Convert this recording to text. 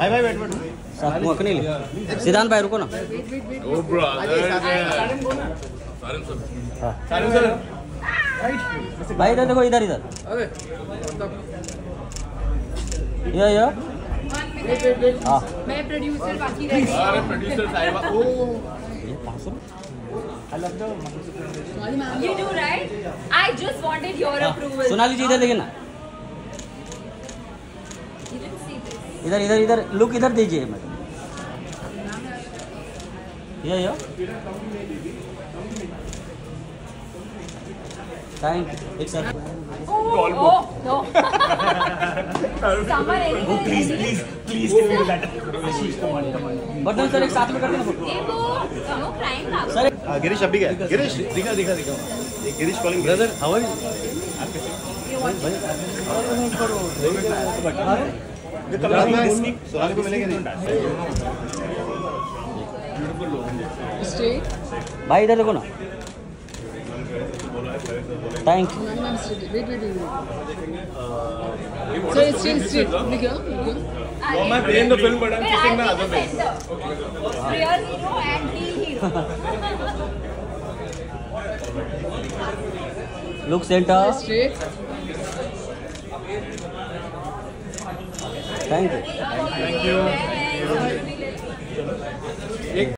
भाई भाई बैठ बैठ सब मुख नहीं ले सिद्धांत भाई रुको ना ओ ब्रदर सारे सर भाई इधर देखो इधर इधर अरे ये हाँ मैं प्रोड्यूसर बाकी रह गई अरे प्रोड्यूसर साहिबा ओ ये 500 You do right? I just wanted your approval. Sonali जी इधर देखिए ना You didn't see this. इधर इधर इधर लुक इधर दीजिए मैडम ये थैंक एक sir Oh no. Someone anywhere. Please give me that Ashish come on button sir एक साथ में कर देना फोटो ये वो no crime था. सर गिरीश अभी गया गिरीश दिखा दिखा दिखा ये Girish calling brother how are you Sonali को मिलेंगे नहीं भाई इधर देखो ना थैंक यू वो मैं plane the film but I am Wait, sitting the I'll other be the place center. Real hero and real hero. Look centre thank you Thank you.